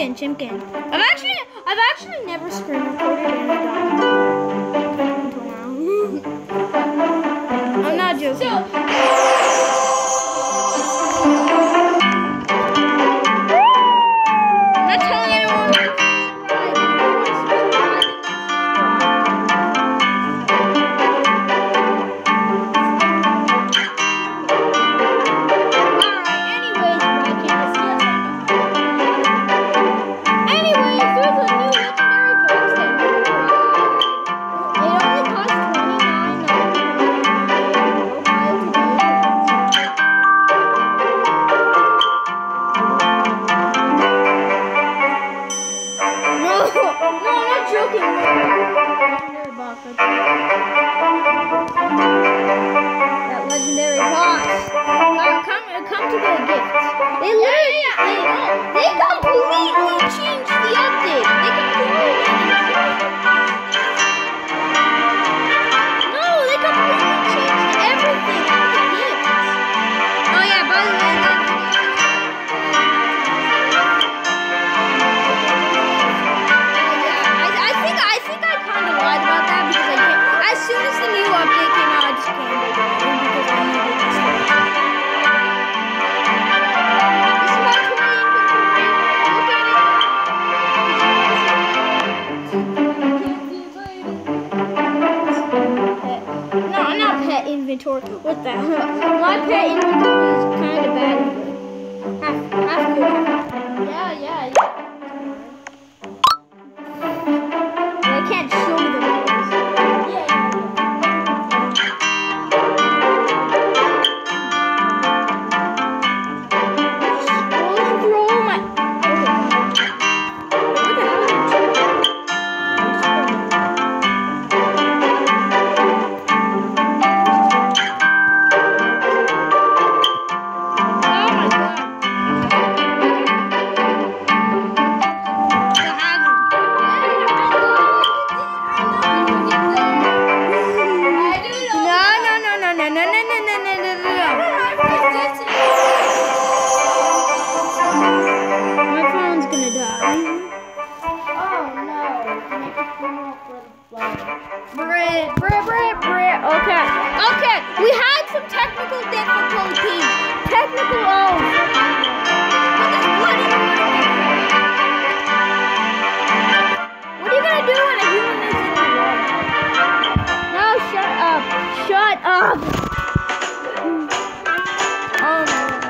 Chimkin. I've actually never screen recorded and I got until now. I'm not joking. I'm not telling anyone. That legendary box. Come to the gift. They completely changed the update. They completely changed everything out of the gift. Oh yeah, by the way, I think I kind of lied about that because I can't. As soon as the new update came out, I just came to it because I needed this stuff. This is my toy inventory. Look at it. No, not pet inventory. What the hell? My pet inventory is kind of bad and good. Half good. Yeah. I can't show them. Okay, we had some technical difficulties. What are you gonna do when a human is in the water? No, shut up. Oh my God.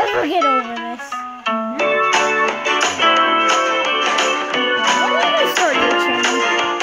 never get over this. When are you gonna start your channel?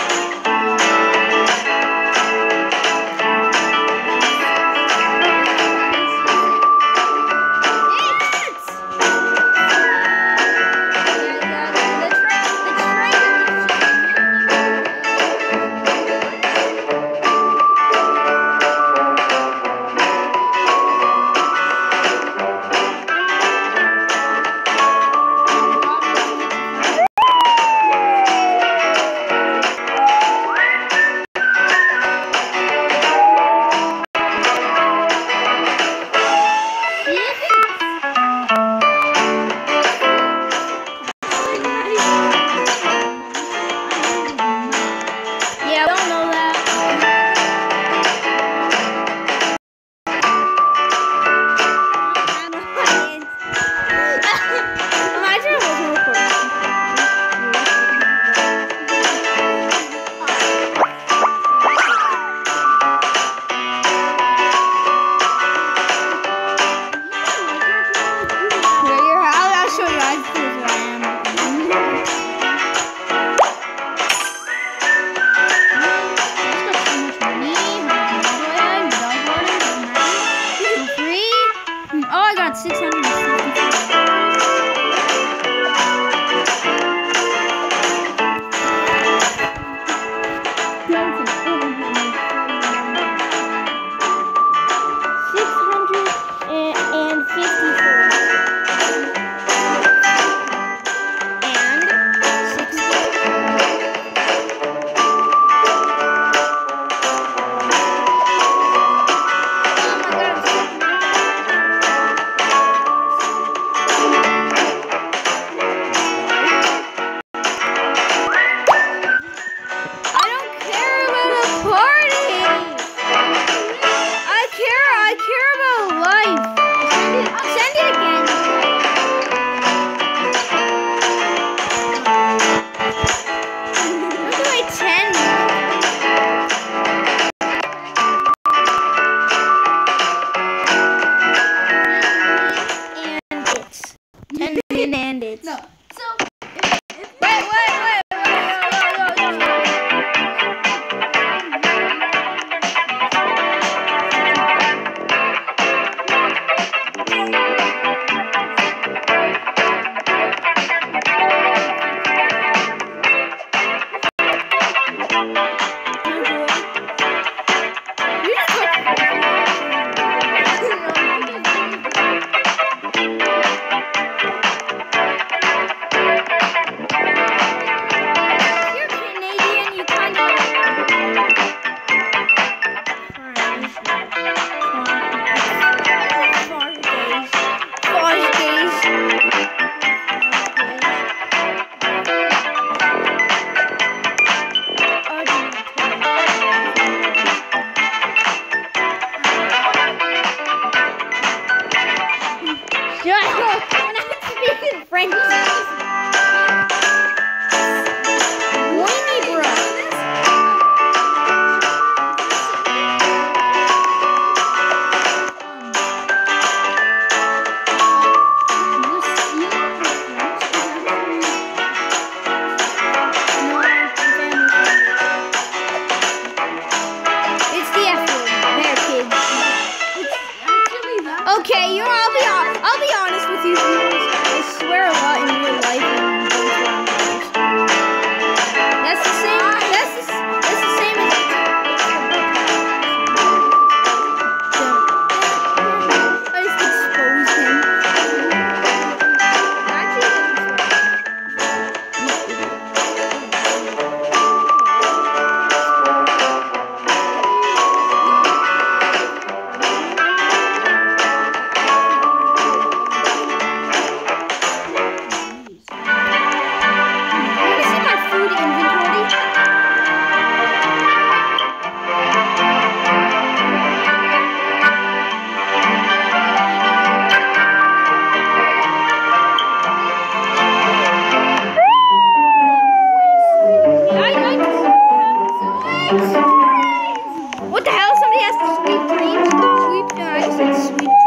Okay, I'll be honest with you viewers. I swear a lot in real life and both languages. That's the same. That's the same as I just exposed him. What the hell? Somebody has to sweep dreams? Sweep, I said sweep dreams.